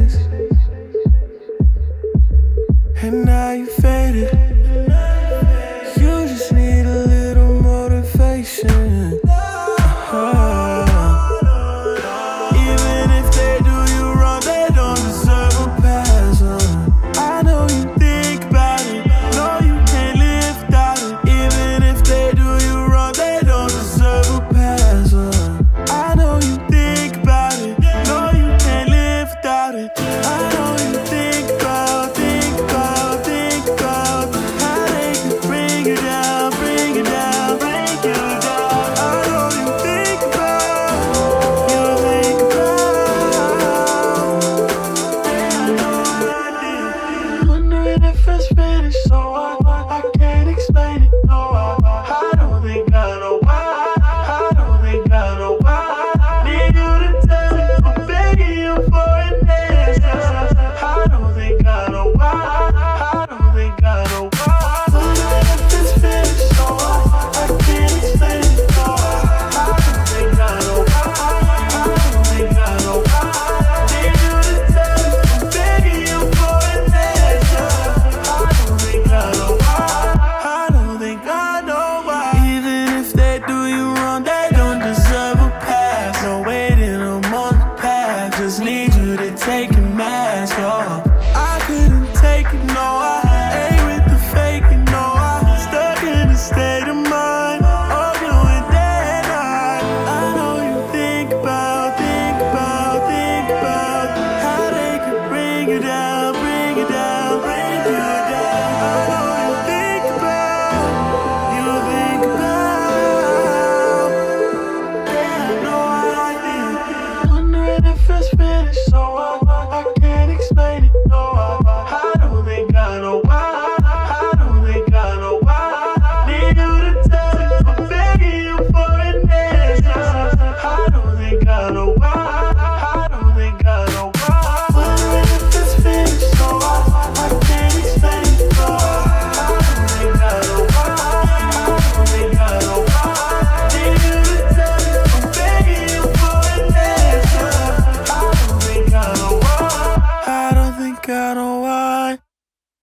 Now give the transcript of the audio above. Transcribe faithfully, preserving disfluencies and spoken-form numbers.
patience, and now you faded. You just need a little motivation. uh-huh. Even if they do you wrong, they don't deserve a pass. uh. I know you think about it, know you can't live without it. Even if they do you wrong, they don't deserve a pass. uh. I know you think about it, know you can't live without it. I know you think about, think about, think about how they could bring you down, bring you down, bring you down. I know you think about, you think about. Yeah, I know I did. Wondering if it's finished, so I, I can't explain it. No, I, I don't think I know why. I don't think I know why. Need you to tell me, I'm begging you for an answer. I don't think I know why. I don't think I know why. Wondering if it's finished, so I, I can't explain it. No, I, I don't think I know why. I don't think I know why. Need you to tell me, I'm begging you for an answer. I don't think I know why. I don't think I know why. Even if they do you wrong, they don't deserve a pass. No waiting a month past. Just need you to take your mask off. I couldn't take it, no, I ain't with the faking, no, I stuck in a state of mind of doing day and night. I know you think about, think about, think about how they could bring you down, bring you down, bring you down. I know you think about, you think about. Yeah, I know I did. Wondering if it's finished, so I